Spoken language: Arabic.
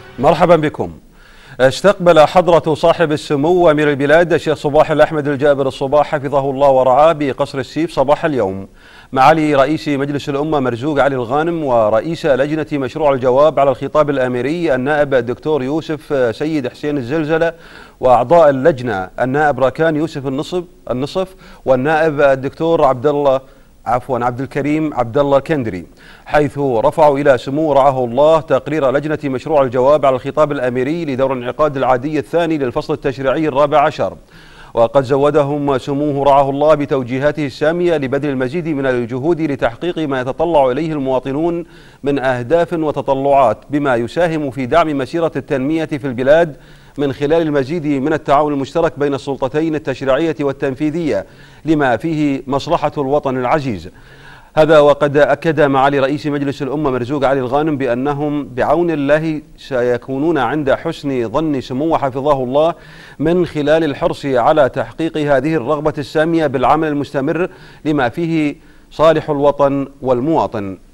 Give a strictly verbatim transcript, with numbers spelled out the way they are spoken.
مرحبا بكم. استقبل حضرة صاحب السمو أمير البلاد الشيخ صباح الأحمد الجابر الصباح حفظه الله ورعاه بقصر السيف صباح اليوم معالي رئيس مجلس الأمة مرزوق علي الغانم ورئيس لجنة مشروع الجواب على الخطاب الأميري النائب الدكتور يوسف سيد حسين الزلزلة، وأعضاء اللجنة النائب راكان يوسف النصف النصف والنائب الدكتور عبد الله عفوا عبد الكريم عبد الله الكندري، حيث رفعوا إلى سمو رعاه الله تقرير لجنة مشروع الجواب على الخطاب الأميري لدور الانعقاد العادي الثاني للفصل التشريعي الرابع عشر. وقد زودهم سموه رعاه الله بتوجيهاته السامية لبذل المزيد من الجهود لتحقيق ما يتطلع إليه المواطنون من أهداف وتطلعات، بما يساهم في دعم مسيرة التنمية في البلاد من خلال المزيد من التعاون المشترك بين السلطتين التشريعية والتنفيذية لما فيه مصلحة الوطن العزيز. هذا وقد أكد معالي رئيس مجلس الأمة مرزوق علي الغانم بأنهم بعون الله سيكونون عند حسن ظن سموه حفظه الله من خلال الحرص على تحقيق هذه الرغبة السامية بالعمل المستمر لما فيه صالح الوطن والمواطن.